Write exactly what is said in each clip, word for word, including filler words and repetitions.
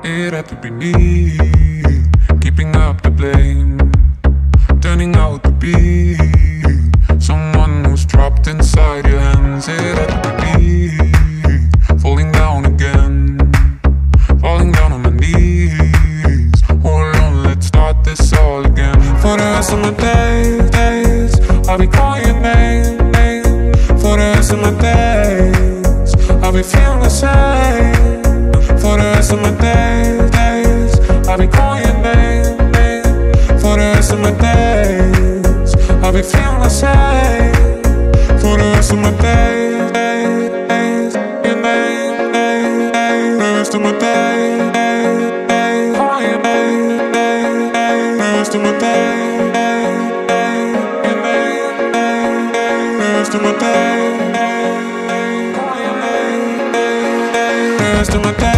It had to be me, keeping up the blame, turning out to be someone who's trapped inside your hands. It had to be me, falling down again, falling down on my knees. Hold on, let's start this all again. For the rest of my days, days I'll be calling your name, name. For the rest of my days I'll be feeling the same. For the rest of my days, days I'll be calling your name, name. For the rest of my days I'll be feeling the same. For the rest of my days, days, days your name, name, name. The rest of my days, days, days call your name, name, name. The rest of my days, days, days your name, name, name. The rest of my days, days call your name, name, name. The rest of my days.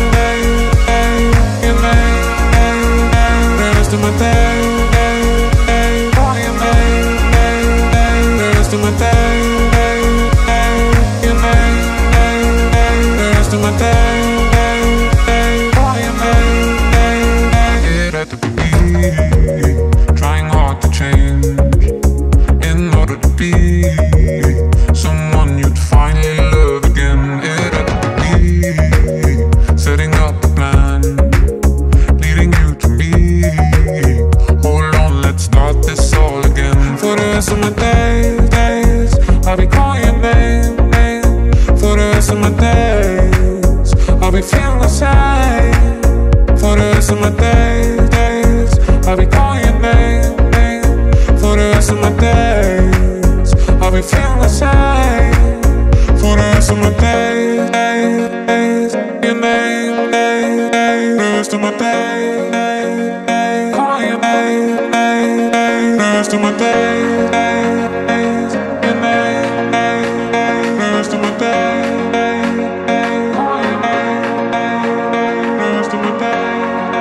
Trying hard to change in order to be someone you'd finally love again. It had to be setting up a plan, leading you to me. Hold on, let's start this all again. For the rest of my days, days I'll be calling your name, name. For the rest of my days I'll be feeling the same. For the rest of my days, days I'll be calling your name, name. For the rest of my days I'll be feeling the same. For the rest of my days, days, days your name, name, name. The rest of my days, days, days call your name, name, name. The rest of my days, days, days your name, name, name. The rest of my days, days, days call your name, name, name. The rest of my days.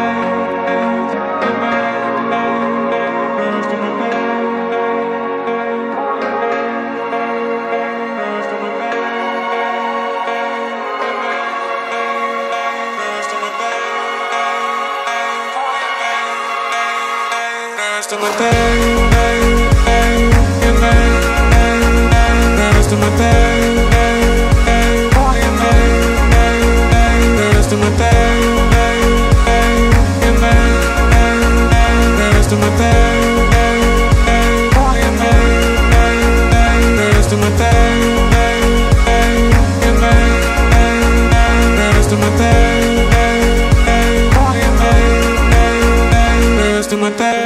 The rest of my days, days, days, your name, name, name. The rest of my days, days, days, call your name, name, name. The rest of my days, days, days, your name, name, name. The rest of my days, days, days, call your name, name, name. The rest of my days, days, days, your name, name, name. The rest of my days, days, days, call your name, name, name. The rest of my days.